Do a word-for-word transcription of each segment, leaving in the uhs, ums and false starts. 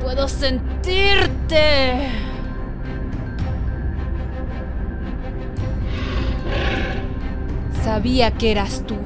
Puedo sentirte. Sabía que eras tú.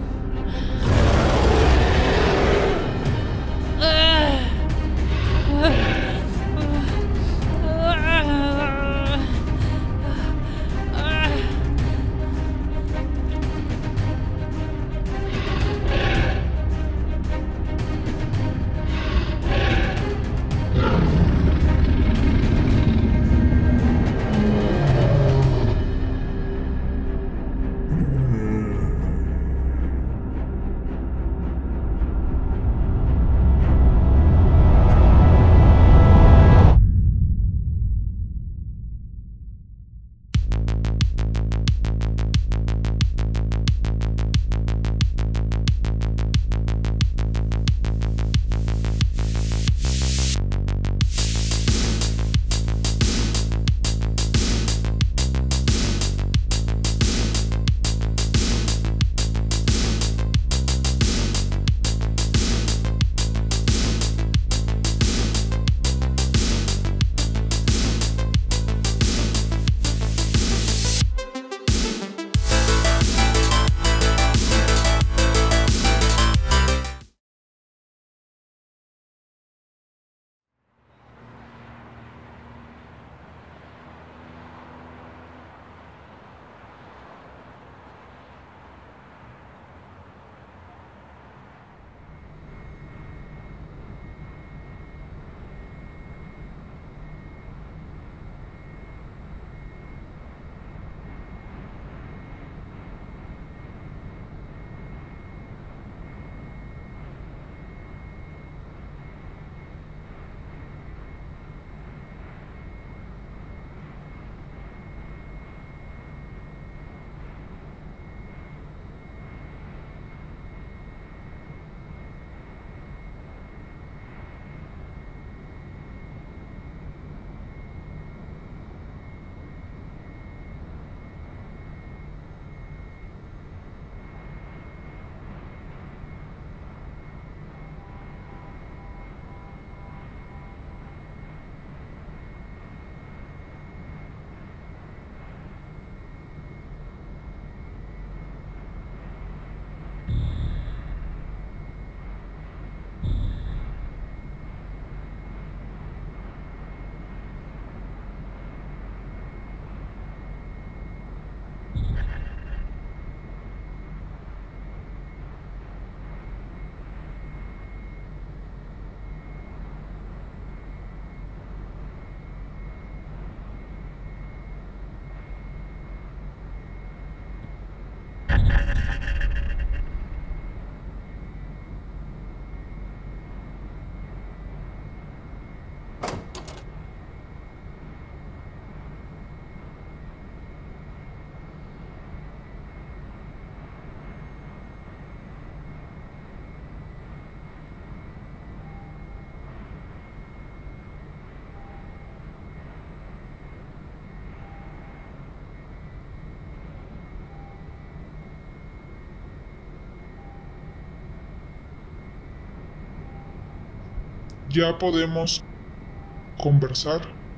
Ya podemos conversar.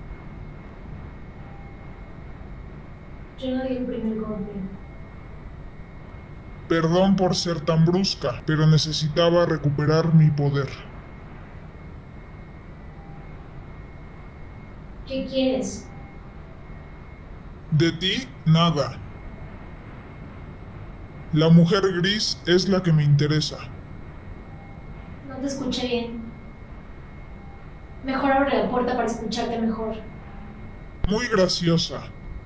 Yo no di el primer golpe. Perdón por ser tan brusca, pero necesitaba recuperar mi poder. ¿Qué quieres? De ti, nada. La mujer gris es la que me interesa. No te escuché bien. Mejor abre la puerta para escucharte mejor. Muy graciosa.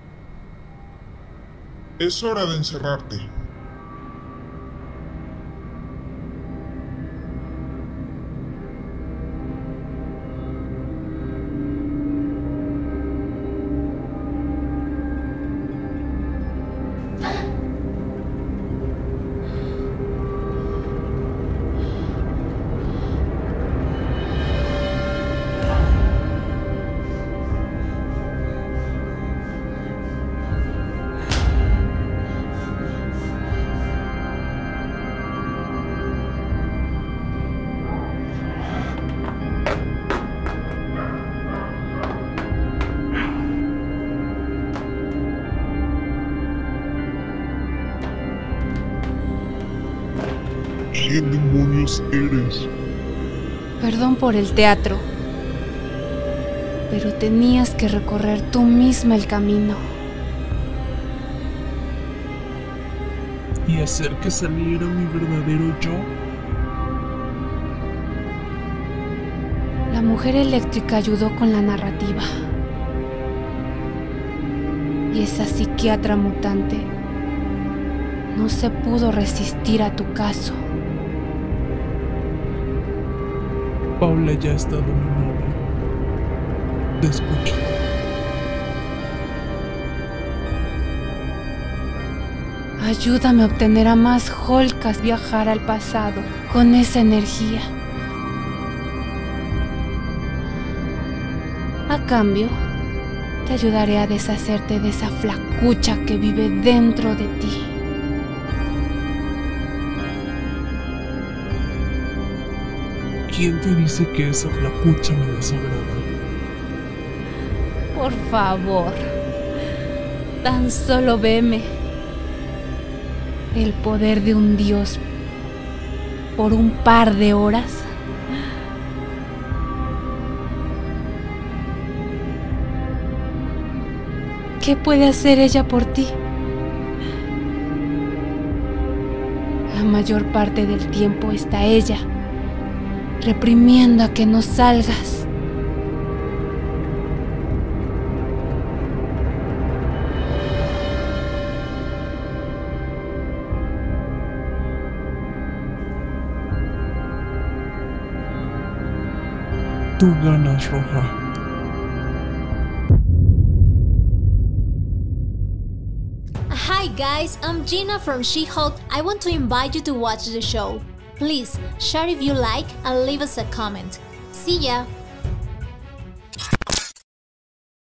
Es hora de encerrarte. ¿Quién demonios eres? Perdón por el teatro, pero tenías que recorrer tú misma el camino. ¿Y hacer que saliera mi verdadero yo? La mujer eléctrica ayudó con la narrativa. Y esa psiquiatra mutante no se pudo resistir a tu caso. Paula ya está dominada. Te escucho. Ayúdame a obtener a más Holcas, viajar al pasado con esa energía. A cambio, te ayudaré a deshacerte de esa flacucha que vive dentro de ti. ¿Quién te dice que esa flacucha me desagrada? Por favor, tan solo veme. El poder de un dios por un par de horas. ¿Qué puede hacer ella por ti? La mayor parte del tiempo está ella reprimiendo a que no salgas. Tú ganas, Roja. Hi guys, I'm Gina from She-Hulk. I want to invite you to watch the show. Please share if you like and leave us a comment. See ya!